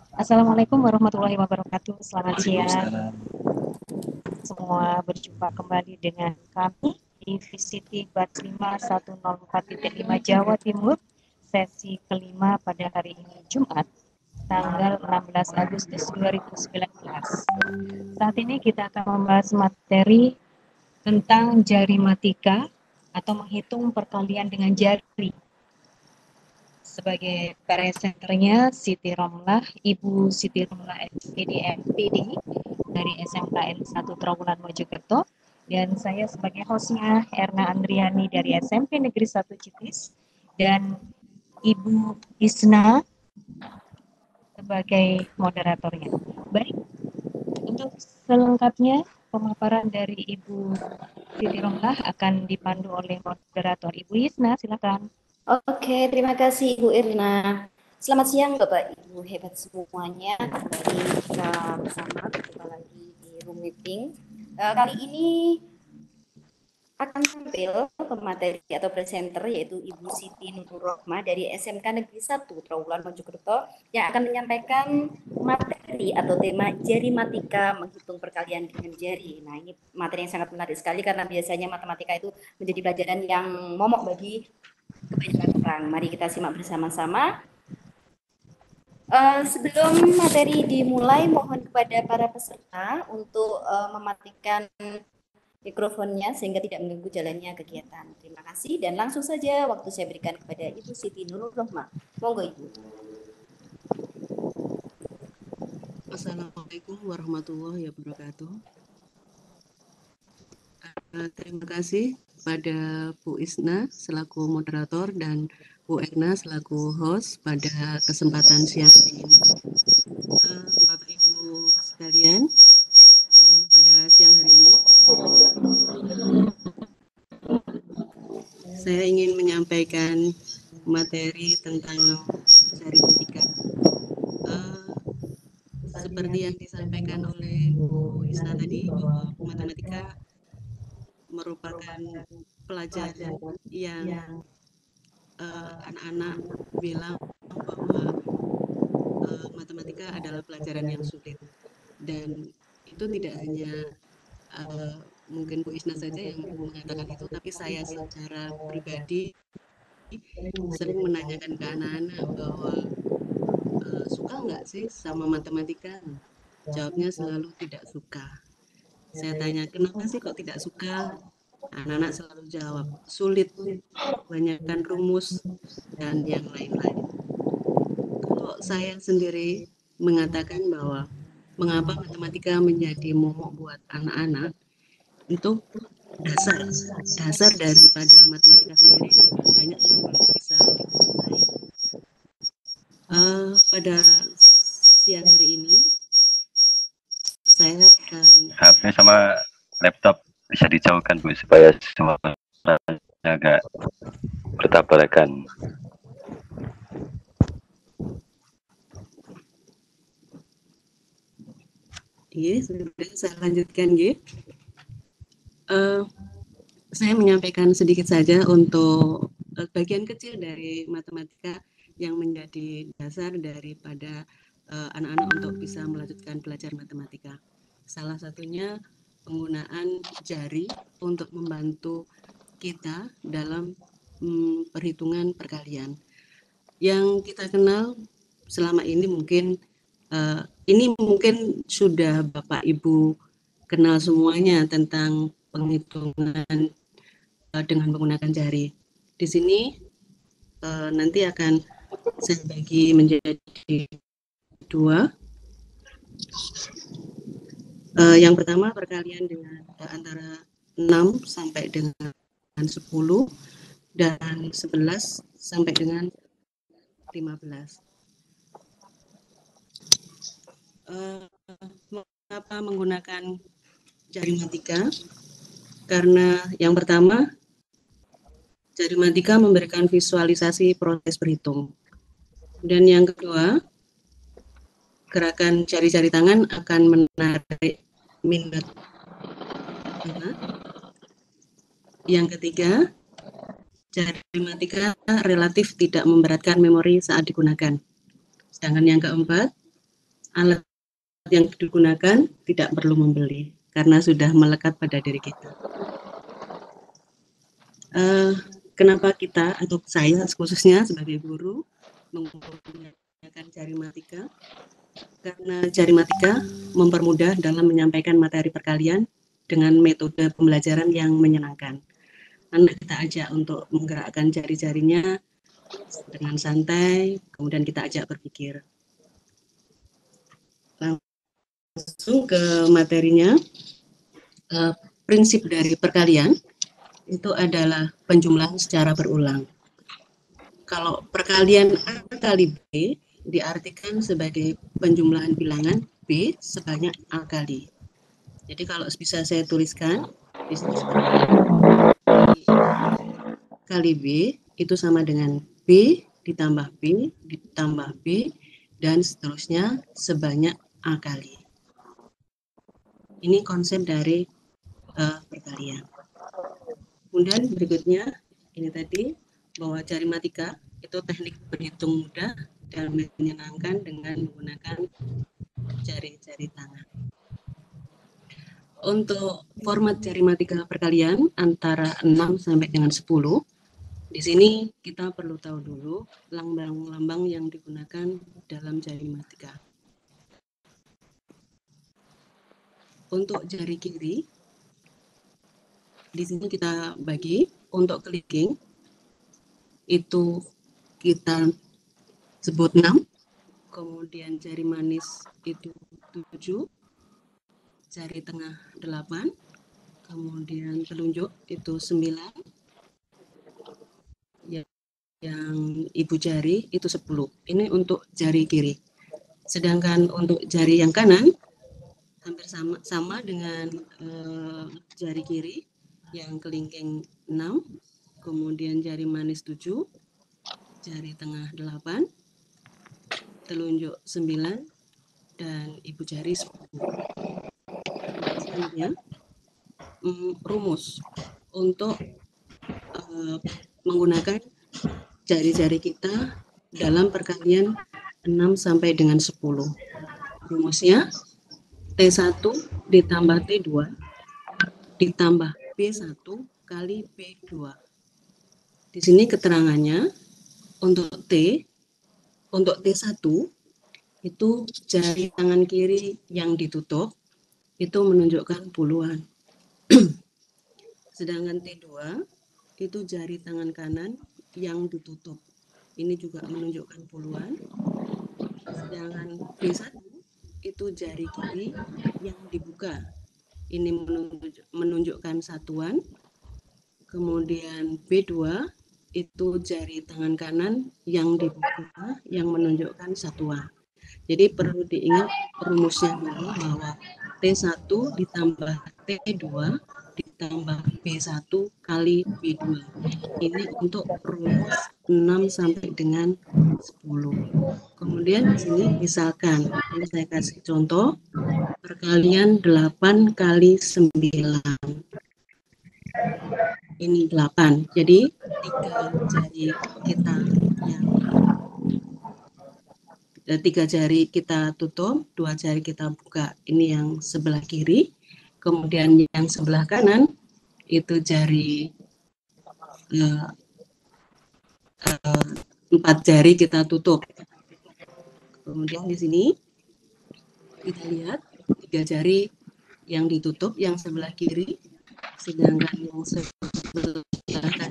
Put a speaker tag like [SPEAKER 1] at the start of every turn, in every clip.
[SPEAKER 1] Assalamualaikum warahmatullahi wabarakatuh. Selamat siang
[SPEAKER 2] Waalaikumsalam.
[SPEAKER 1] semua. Berjumpa kembali dengan kami di VCT Bat 5104.5 Jawa Timur, sesi kelima pada hari ini Jumat, tanggal 16 Agustus 2019. Saat ini kita akan membahas materi tentang jarimatika atau menghitung perkalian dengan jari. Sebagai presenternya Siti Romlah, Ibu Siti Romlah SPD MPD dari SMKN 1 Trawulan Mojokerto, dan saya sebagai hostnya Erna Andriani dari SMP Negeri 1 Citis, dan Ibu Isna sebagai moderatornya. Baik, untuk selengkapnya pemaparan dari Ibu Siti Romlah akan dipandu oleh moderator Ibu Isna, silakan.
[SPEAKER 3] Oke, terima kasih Ibu Irna. Selamat siang Bapak Ibu hebat semuanya. Kembali kita bersama berjumpa lagi di room meeting. Kali ini akan tampil pemateri atau presenter yaitu Ibu Siti Nurul Rohmah dari SMK Negeri 1 Trawulan Mojokerto yang akan menyampaikan materi atau tema jarimatika menghitung perkalian dengan jari. Nah, ini materi yang sangat menarik sekali karena biasanya matematika itu menjadi pelajaran yang momok bagi kebanyakan orang. Mari kita simak bersama-sama. Sebelum materi dimulai, mohon kepada para peserta untuk mematikan mikrofonnya sehingga tidak mengganggu jalannya kegiatan. Terima kasih dan langsung saja waktu saya berikan kepada Ibu Siti Nurul Rohmah. Monggo Ibu.
[SPEAKER 4] Assalamualaikum warahmatullahi wabarakatuh. Terima kasih pada Bu Isna selaku moderator dan Bu Erna selaku host pada kesempatan siang ini. Bapak Ibu sekalian, pada siang hari ini saya ingin menyampaikan materi tentang jarimatika. Seperti yang disampaikan oleh Bu Isna tadi, bahwa matematika merupakan pelajaran yang anak-anak bilang bahwa matematika adalah pelajaran yang sulit, dan itu tidak hanya mungkin Bu Isna saja yang mengatakan itu, tapi saya secara pribadi sering menanyakan ke anak-anak bahwa suka nggak sih sama matematika? Jawabnya selalu tidak suka. Saya tanya, kenapa sih kok tidak suka? Anak-anak selalu jawab, sulit, banyakkan rumus, dan yang lain-lain. Kalau saya sendiri mengatakan bahwa mengapa matematika menjadi momok buat anak-anak, itu dasar daripada matematika sendiri banyak yang belum bisa dikuasai. Pada siang hari ini saya akan
[SPEAKER 2] HP sama laptop bisa dijauhkan Bu supaya suaranya agak bertabrakan.
[SPEAKER 4] sudah saya lanjutkan saya menyampaikan sedikit saja untuk bagian kecil dari matematika yang menjadi dasar daripada anak-anak untuk bisa melanjutkan belajar matematika. Salah satunya penggunaan jari untuk membantu kita dalam perhitungan perkalian. Yang kita kenal selama ini mungkin sudah Bapak Ibu kenal semuanya tentang penghitungan dengan menggunakan jari. Di sini nanti akan saya bagi menjadi dua. Yang pertama perkalian dengan antara 6 sampai dengan 10 dan 11 sampai dengan 15. Mengapa menggunakan jarimatika? Karena yang pertama, jarimatika memberikan visualisasi proses berhitung. Dan yang kedua, gerakan jari-jari tangan akan menarik minat anak. Yang ketiga, jarimatika relatif tidak memberatkan memori saat digunakan. Sedangkan yang keempat, alat yang digunakan tidak perlu membeli karena sudah melekat pada diri kita. Kenapa kita atau saya khususnya sebagai guru menggunakan Jarimatika? Karena Jarimatika mempermudah dalam menyampaikan materi perkalian dengan metode pembelajaran yang menyenangkan. Anak kita ajak untuk menggerakkan jari-jarinya dengan santai, kemudian kita ajak berpikir. Langsung ke materinya. Prinsip dari perkalian itu adalah penjumlahan secara berulang. Kalau perkalian A kali B diartikan sebagai penjumlahan bilangan B sebanyak A kali. Jadi kalau bisa saya tuliskan di sini kali B itu sama dengan B ditambah B ditambah B dan seterusnya sebanyak A kali. Ini konsep dari perkalian. Kemudian berikutnya ini tadi bahwa Jarimatika itu teknik berhitung mudah dan menyenangkan dengan menggunakan jari-jari tangan. Untuk format Jarimatika perkalian antara 6 sampai dengan 10, di sini kita perlu tahu dulu lambang-lambang yang digunakan dalam Jarimatika. Untuk jari kiri, di sini kita bagi untuk clicking itu kita sebut 6, kemudian jari manis itu 7, jari tengah 8, kemudian telunjuk itu 9, yang ibu jari itu 10. Ini untuk jari kiri. Sedangkan untuk jari yang kanan hampir sama dengan jari kiri, yang kelingking 6, kemudian jari manis 7, jari tengah 8, telunjuk 9, dan ibu jari 10. Selanjutnya, rumus untuk menggunakan jari-jari kita dalam perkalian 6 sampai dengan 10. Rumusnya T1 ditambah T2 ditambah B1 kali B2. Di sini keterangannya untuk T1 itu jari tangan kiri yang ditutup itu menunjukkan puluhan. Sedangkan T2 itu jari tangan kanan yang ditutup. Ini juga menunjukkan puluhan. Sedangkan B1 itu jari kiri yang dibuka. Ini menunjukkan satuan. Kemudian B2 itu jari tangan kanan yang dibuka yang menunjukkan satuan. Jadi perlu diingat rumusnya dulu bahwa T1 ditambah T2 ditambah B1 kali B2. Ini untuk rumus 6 sampai dengan 10. Kemudian di sini misalkan ini saya kasih contoh perkalian 8 kali 9. Ini 8. Jadi 3 jari kita yang 3 jari kita tutup, 2 jari kita buka. Ini yang sebelah kiri. Kemudian yang sebelah kanan itu jari 4 jari kita tutup. Kemudian di sini kita lihat 3 jari yang ditutup yang sebelah kiri, sedangkan yang sebelah kanan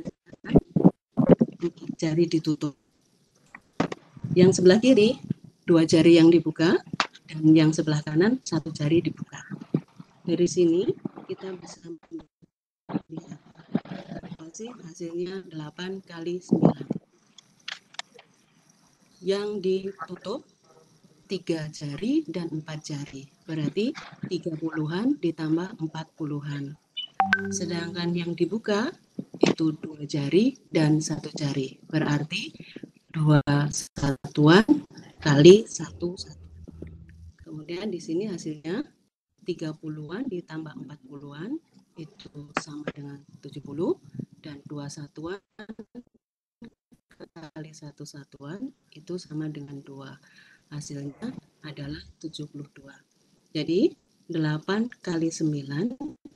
[SPEAKER 4] 4 jari ditutup. Yang sebelah kiri 2 jari yang dibuka dan yang sebelah kanan 1 jari dibuka. Dari sini kita bisa lihat hasilnya 8 kali 9. Yang ditutup 3 jari dan 4 jari. Berarti 30-an ditambah 40-an. Sedangkan yang dibuka itu 2 jari dan 1 jari. Berarti 2 satuan kali 1 satuan. Kemudian di sini hasilnya 30-an ditambah 40-an itu sama dengan 70 dan 2 satuan kali 1 satuan itu sama dengan 2. Hasilnya adalah 72. Jadi 8 kali 9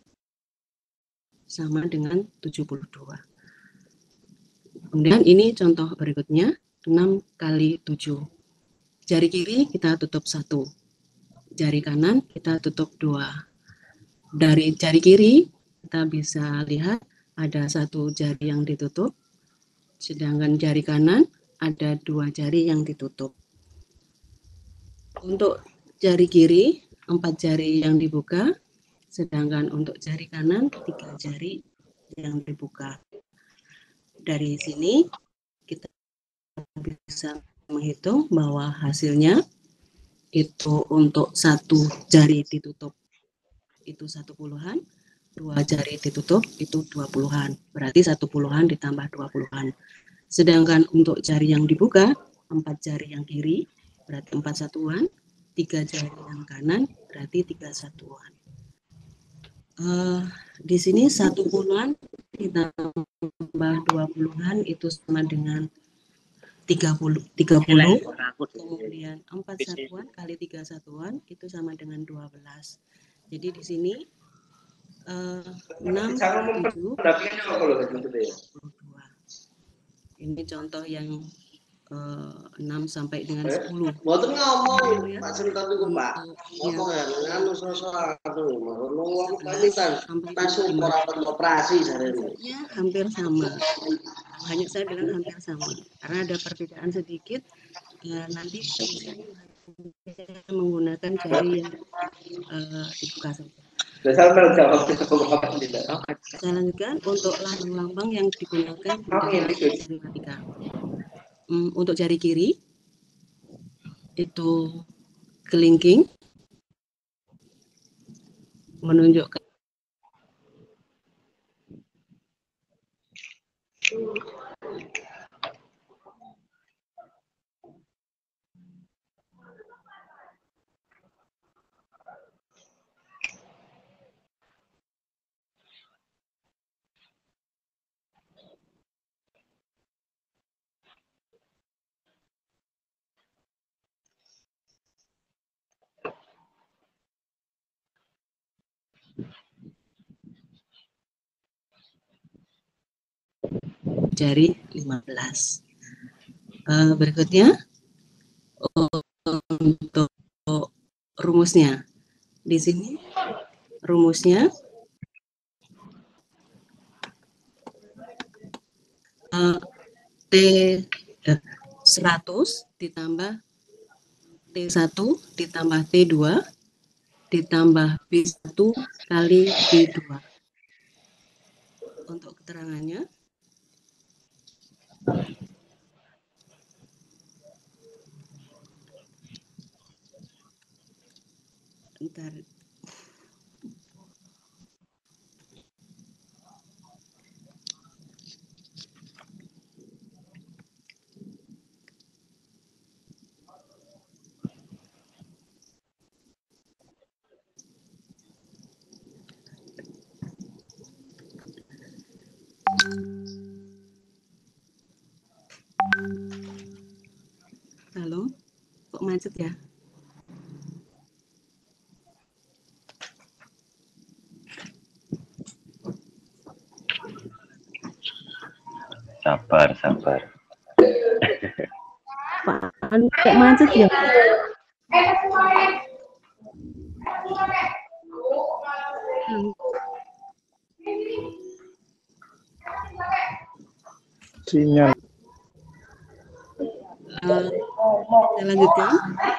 [SPEAKER 4] sama dengan 72. Kemudian ini contoh berikutnya, 6 kali 7. Jari kiri kita tutup 1. Jari kanan kita tutup 2. Dari jari kiri kita bisa lihat ada 1 jari yang ditutup, sedangkan jari kanan ada 2 jari yang ditutup. Untuk jari kiri 4 jari yang dibuka, sedangkan untuk jari kanan 3 jari yang dibuka. Dari sini kita bisa menghitung bahwa hasilnya itu untuk 1 jari ditutup itu 1 puluhan, 2 jari ditutup itu 2 puluhan. Berarti 1 puluhan ditambah 2 puluhan. Sedangkan untuk jari yang dibuka, 4 jari yang kiri berarti 4 satuan, 3 jari yang kanan berarti 3 satuan. Di sini 1 puluhan ditambah 2 puluhan itu sama dengan 30. Kemudian 4 satuan kali 3 satuan itu sama dengan 12. Jadi di sini 6 kali 7 22. Ini contoh yang 6 sampai dengan 10.
[SPEAKER 5] Mboten ngomong
[SPEAKER 4] Ya.
[SPEAKER 5] Pak Sri tapi ku Pak. Motong ya nganu soal wong pamitan masuk operasi jarene.
[SPEAKER 4] Ya, hampir sama. Hanya saya bilang hampir sama. Karena ada perbedaan sedikit. Nanti bisa menggunakan jari yang dibuka saja.
[SPEAKER 5] Saya menjawab tidak.
[SPEAKER 4] Saya lanjutkan untuk lambang-lambang yang digunakan dalam matematika. Untuk jari kiri itu kelingking menunjukkan jari 15. Berikutnya untuk rumusnya. Di sini rumusnya T100 ditambah T1 ditambah T2 ditambah B1 kali B2. Untuk keterangannya, bentar. Halo, kok macet ya?
[SPEAKER 2] Sabar.
[SPEAKER 4] Pak, kok macet ya?
[SPEAKER 6] Sinyal.
[SPEAKER 4] Saya lanjutkan.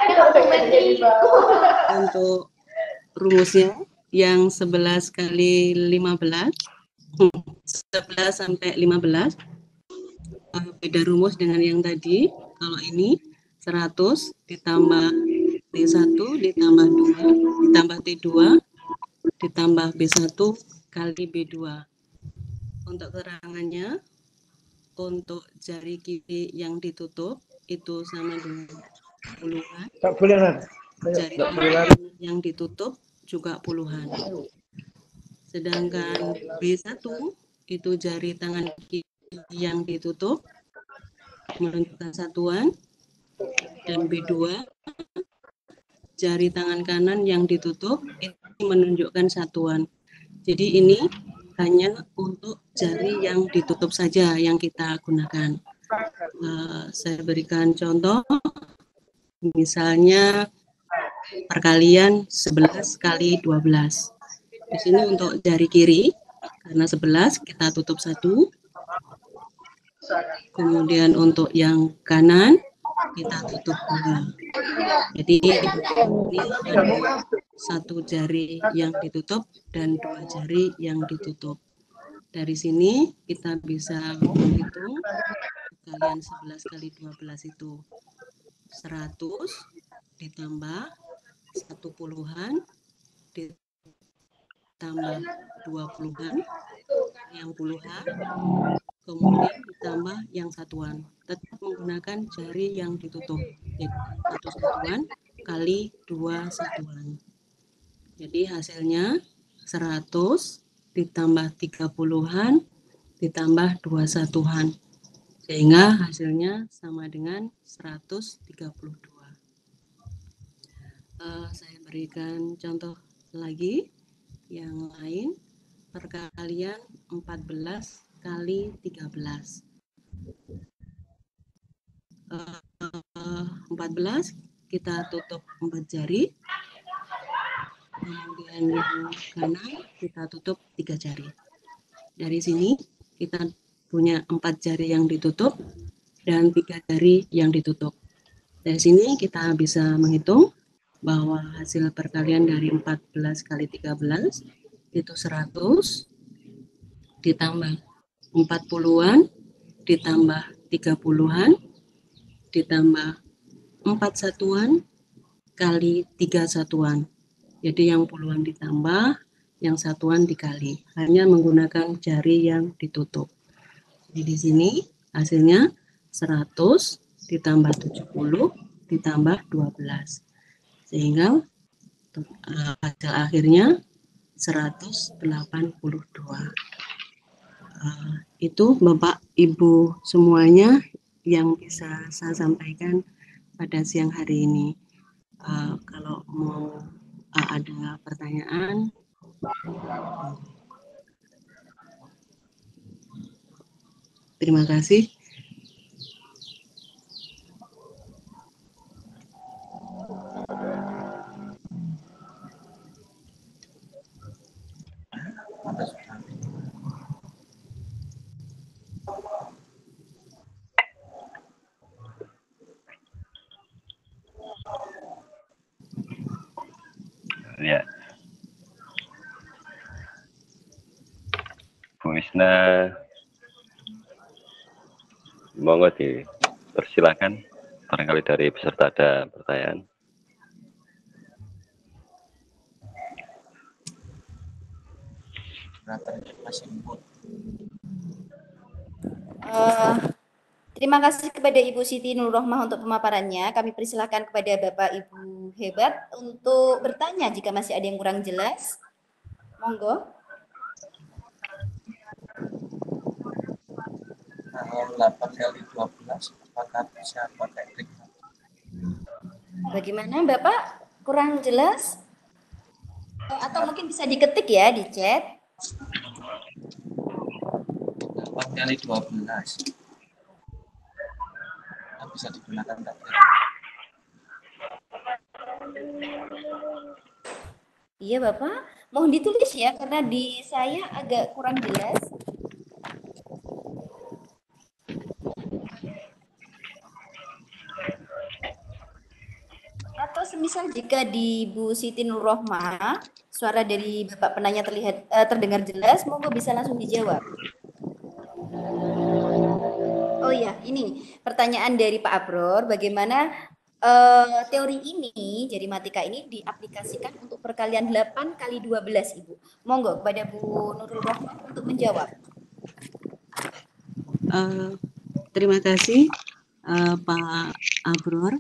[SPEAKER 4] Untuk rumusnya yang 11 kali 15, 11 sampai 15, beda rumus dengan yang tadi. Kalau ini 100 ditambah T1 ditambah 2 ditambah T2 ditambah B1 kali B2. Untuk keterangannya, untuk jari kiri yang ditutup itu sama dengan puluhan.
[SPEAKER 6] Tak boleh kan?
[SPEAKER 4] Jari kanan yang ditutup juga puluhan. Sedangkan B1 itu jari tangan kiri yang ditutup menunjukkan satuan, dan B2 jari tangan kanan yang ditutup ini menunjukkan satuan. Jadi ini hanya untuk jari yang ditutup saja yang kita gunakan. Saya berikan contoh, misalnya perkalian 11 kali 12. Di sini untuk jari kiri, karena 11 kita tutup 1. Kemudian untuk yang kanan kita tutup 2. Jadi ini ada 1 jari yang ditutup dan 2 jari yang ditutup. Dari sini kita bisa menghitung perkalian 11 kali 12 itu 100 ditambah 1 puluhan ditambah 2 puluhan, yang puluhan, kemudian ditambah yang satuan. Tetap menggunakan jari yang ditutup. Jadi 1 satuan kali 2 satuan. Jadi hasilnya 100 ditambah 3 puluhan ditambah 2 satuan. Sehingga hasilnya sama dengan 132. Saya berikan contoh lagi yang lain, perkalian 14 kali 13. 14 kita tutup 4 jari, kemudian yang kanan kita tutup 3 jari. Dari sini kita punya 4 jari yang ditutup dan 3 jari yang ditutup. Dari sini kita bisa menghitung bahwa hasil perkalian dari 14 kali 13 itu 100 ditambah 40-an ditambah 30-an ditambah 4 satuan kali 3 satuan. Jadi yang puluhan ditambah, yang satuan dikali. Hanya menggunakan jari yang ditutup. Jadi di sini hasilnya 100 ditambah 70 ditambah 12. Sehingga hasil akhirnya 182. Itu Bapak Ibu semuanya yang bisa saya sampaikan pada siang hari ini. Kalau mau ada pertanyaan, terima kasih.
[SPEAKER 2] Ya. Bu Isna, monggo dipersilakan. Barangkali dari peserta ada pertanyaan.
[SPEAKER 3] Terima kasih kepada Ibu Siti Nurrohmah untuk pemaparannya. Kami persilahkan kepada Bapak Ibu Hebat untuk bertanya jika masih ada yang kurang jelas. Monggo.
[SPEAKER 6] 8 kali 12 apakah bisa pakai trik?
[SPEAKER 3] Bagaimana Bapak? Kurang jelas? Atau mungkin bisa diketik ya di chat.
[SPEAKER 6] 8 kali 12 bisa digunakan trik.
[SPEAKER 3] Iya Bapak, mohon ditulis ya karena di saya agak kurang jelas. Atau semisal jika di Bu Siti Nurrohmah suara dari Bapak penanya terdengar jelas, monggo bisa langsung dijawab. Oh iya, ini pertanyaan dari Pak Abror, bagaimana teori ini, jari matika ini diaplikasikan untuk perkalian 8 kali 12, Ibu. Monggo kepada Bu Nurul Rohmah untuk menjawab.
[SPEAKER 4] Terima kasih Pak Abror.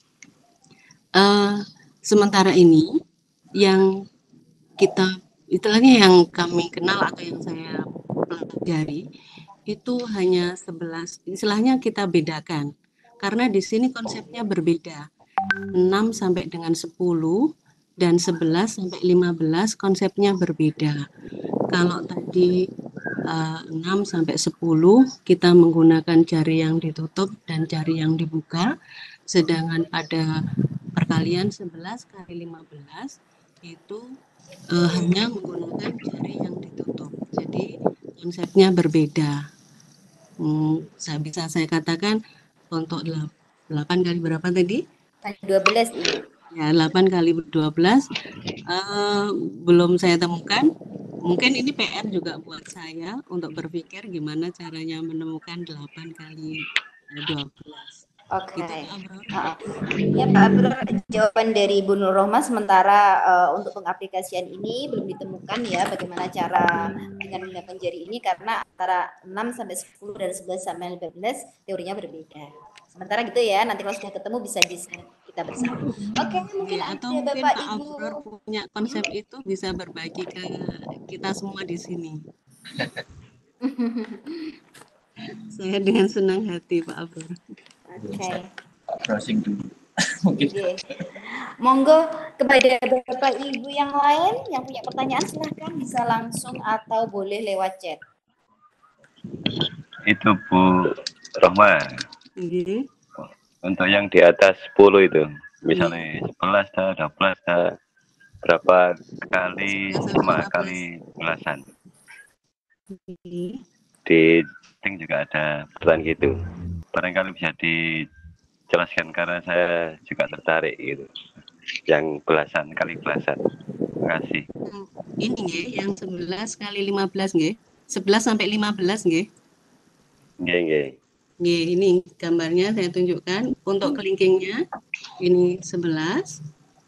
[SPEAKER 4] Sementara ini yang kita istilahnya yang kami kenal atau yang saya pelajari itu hanya 11, istilahnya kita bedakan karena di sini konsepnya berbeda. 6 sampai dengan 10 dan 11 sampai 15 konsepnya berbeda. Kalau tadi 6 sampai 10 kita menggunakan jari yang ditutup dan jari yang dibuka, sedangkan pada perkalian 11 kali 15 itu hanya menggunakan jari yang ditutup. Jadi konsepnya berbeda. Bisa saya katakan untuk 8 kali berapa tadi?
[SPEAKER 3] 12 Ibu.
[SPEAKER 4] Ya, 8 kali 12 belum saya temukan. Mungkin ini PR juga buat saya untuk berpikir gimana caranya menemukan 8 kali 12.
[SPEAKER 3] Oke.
[SPEAKER 4] Gitu, Pak Abror.
[SPEAKER 3] Ya Pak Abror, jawaban dari Bu Nur Rohmah, sementara untuk pengaplikasian ini belum ditemukan ya bagaimana cara dengan menggunakan jari ini, karena antara 6 sampai 10 dan 11 sampai 15 teorinya berbeda. Sementara gitu ya, nanti kalau sudah ketemu bisa kita bersama. Oke, mungkin
[SPEAKER 4] Ya, atau
[SPEAKER 3] ada
[SPEAKER 4] mungkin
[SPEAKER 3] Bapak
[SPEAKER 4] Pak
[SPEAKER 3] Ibu.
[SPEAKER 4] Abror punya konsep itu bisa berbagi ke kita semua di sini. Saya dengan senang hati Pak Abror.
[SPEAKER 3] Oke.
[SPEAKER 6] Browsing dulu. Mungkin.
[SPEAKER 3] Oke. Monggo kepada Bapak Ibu yang lain yang punya pertanyaan silahkan bisa langsung atau boleh lewat chat.
[SPEAKER 2] Itu Bu Rohma.
[SPEAKER 4] Oke.
[SPEAKER 2] Untuk yang di atas 10 itu, misalnya 11 dah, 12 dah, berapa kali sama kali belasan. Di chatting juga ada pertanyaan gitu. Barangkali bisa dijelaskan karena saya juga tertarik gitu. Yang belasan kali belasan. Terima kasih.
[SPEAKER 4] Ini nggih, yang 11 kali 15 nggih. 11 sampai 15 nggih.
[SPEAKER 2] Nggih.
[SPEAKER 4] Nggih, ini gambarnya saya tunjukkan. Untuk kelingkingnya ini 11.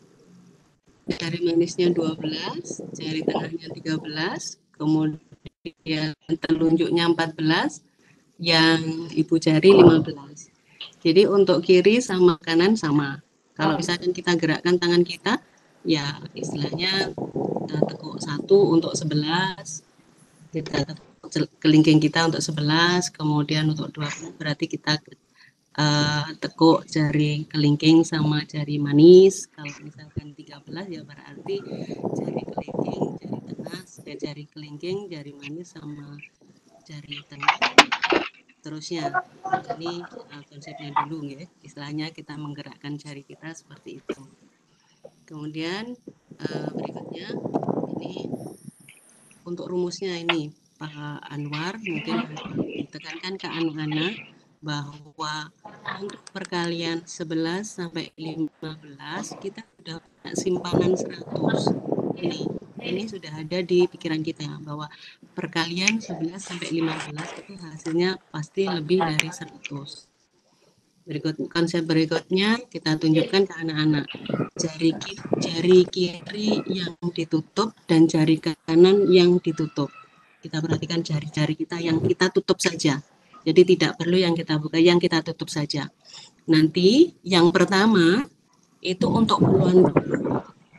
[SPEAKER 4] Jari manisnya 12, jari tengahnya 13, kemudian telunjuknya 14, yang ibu jari 15. Jadi untuk kiri sama kanan sama. Kalau misalkan kita gerakkan tangan kita, ya istilahnya kita tekuk 1 untuk 11, kita tekuk kelingking kita untuk 11, kemudian untuk 20 berarti kita tekuk jari kelingking sama jari manis. Kalau misalkan 13 ya berarti jari kelingking, jari tengah, jari kelingking, jari manis sama jari tengah. Terusnya ini konsepnya dulu ya, istilahnya kita menggerakkan jari kita seperti itu. Kemudian berikutnya ini untuk rumusnya ini Pak Anwar, mungkin ditekankan ke anak-anak bahwa untuk perkalian 11 sampai 15 kita sudah punya simpanan 100. Ini sudah ada di pikiran kita bahwa perkalian 11 sampai 15 itu hasilnya pasti lebih dari 100. Konsep berikutnya kita tunjukkan ke anak-anak. Jari kiri yang ditutup dan jari kanan yang ditutup. Kita perhatikan jari-jari kita yang kita tutup saja. Jadi tidak perlu yang kita buka, yang kita tutup saja. Nanti yang pertama itu untuk puluhan dulu.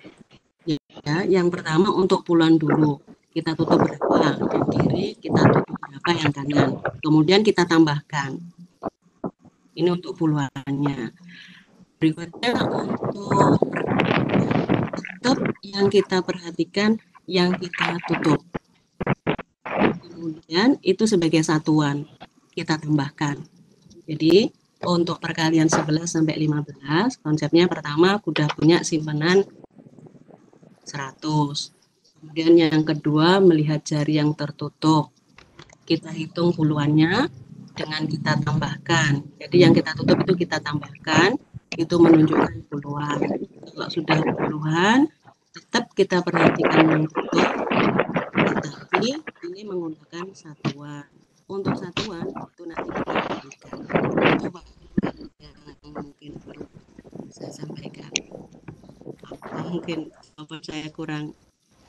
[SPEAKER 4] Ya, yang pertama untuk puluhan dulu. Kita tutup berapa yang kiri, kita tutup berapa yang kanan. Kemudian kita tambahkan. Ini untuk puluhannya. Berikutnya untuk tutup yang kita perhatikan, yang kita tutup. Kemudian itu sebagai satuan kita tambahkan. Jadi untuk perkalian 11 sampai 15, konsepnya pertama sudah punya simpanan 100. Kemudian yang kedua melihat jari yang tertutup. Kita hitung puluhannya dengan kita tambahkan. Jadi yang kita tutup itu kita tambahkan, itu menunjukkan puluhan. Kalau sudah puluhan, tetap kita perhatikan yang tutup, tetapi ini menggunakan satuan. Untuk satuan itu nanti kita berikan. Coba yang mungkin perlu saya sampaikan. Mungkin apa saya kurang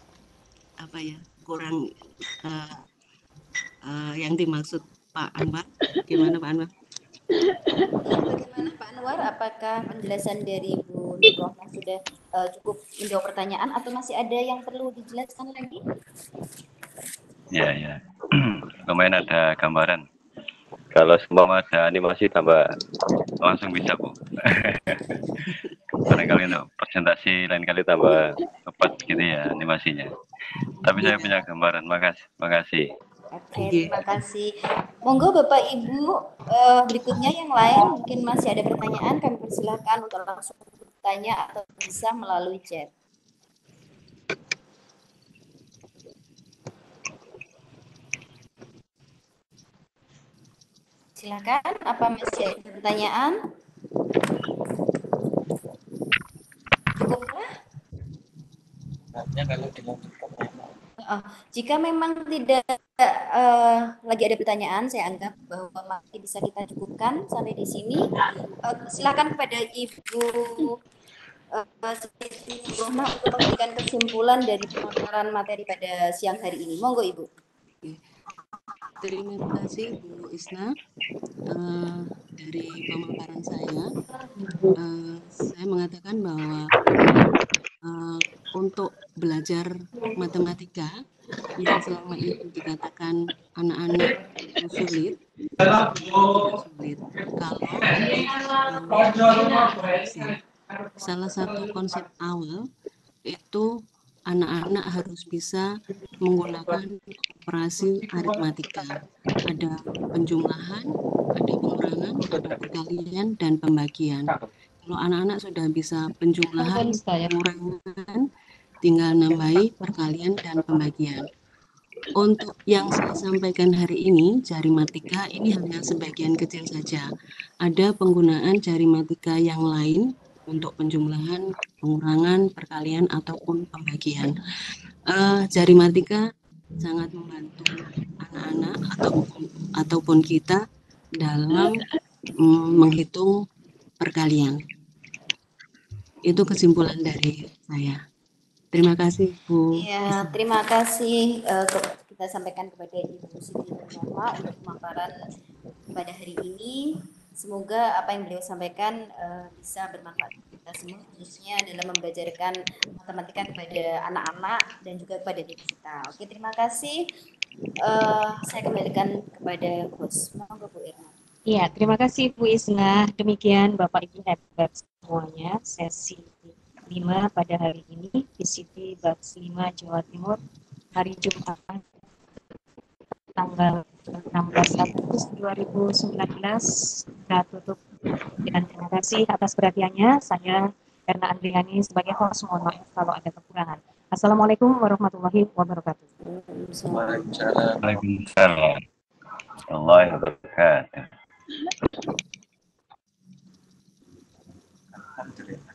[SPEAKER 4] yang dimaksud Pak Anwar. Gimana Pak Anwar?
[SPEAKER 3] Bagaimana Pak Anwar? Apakah penjelasan dari Bu Nur Rohmah sudah cukup menjawab pertanyaan atau masih ada yang perlu dijelaskan lagi?
[SPEAKER 2] Ya. Lumayan ada gambaran. Kalau semua ada animasi tambah langsung bisa, Bu. Barangkali untuk presentasi lain kali tambah cepat gitu ya animasinya. Tapi saya punya gambaran. Makasih.
[SPEAKER 3] Oke, terima kasih. Monggo Bapak Ibu, berikutnya yang lain mungkin masih ada pertanyaan, kami persilahkan untuk langsung bertanya atau bisa melalui chat. Silakan, apa masih ada pertanyaan? Cukupkah?
[SPEAKER 6] Artinya kalau dilanjutkan
[SPEAKER 3] Jika memang tidak lagi ada pertanyaan, saya anggap bahwa masih bisa kita cukupkan sampai di sini. Silakan kepada Ibu Rohma untuk memberikan kesimpulan dari pemaparan materi pada siang hari ini. Monggo Ibu.
[SPEAKER 4] Terima kasih Bu Isna. Dari pemaparan saya mengatakan bahwa untuk belajar matematika yang selama itu dikatakan anak-anak sulit, tidak sulit. Salah satu konsep awal itu anak-anak harus bisa menggunakan operasi aritmatika. Ada penjumlahan, ada pengurangan, ada perkalian, dan pembagian. Kalau anak-anak sudah bisa penjumlahan, pengurangan, tinggal nambahi perkalian dan pembagian. Untuk yang saya sampaikan hari ini, jarimatika ini hanya sebagian kecil saja. Ada penggunaan jarimatika yang lain untuk penjumlahan, pengurangan, perkalian, ataupun pembagian. Jarimatika sangat membantu anak-anak ataupun kita dalam menghitung perkalian. Itu kesimpulan dari saya. Terima kasih, Bu.
[SPEAKER 3] Ya, terima kasih kita sampaikan kepada Ibu Siti Nurma untuk pemaparan pada hari ini. Semoga apa yang beliau sampaikan bisa bermanfaat untuk kita semua, khususnya dalam membelajarkan matematika kepada anak-anak dan juga kepada diri kita. Oke, terima kasih. Saya kembalikan kepada host. Monggo Bu Irna.
[SPEAKER 1] Iya, terima kasih Bu Isna. Demikian Bapak Ibu hebat semuanya, sesi 5 pada hari ini, VCT Bats 5 Jawa Timur, hari Jumat tanggal 16 Agustus 2019. Kita tutup dengan terima kasih atas perhatiannya. Saya Erna Andriani sebagai host, mohon maaf kalau ada kekurangan. Assalamualaikum warahmatullahi wabarakatuh.
[SPEAKER 6] Waalaikumsalam.
[SPEAKER 2] Waalaikumsalam. Warahmatullahi wabarakatuh.
[SPEAKER 6] Alhamdulillah.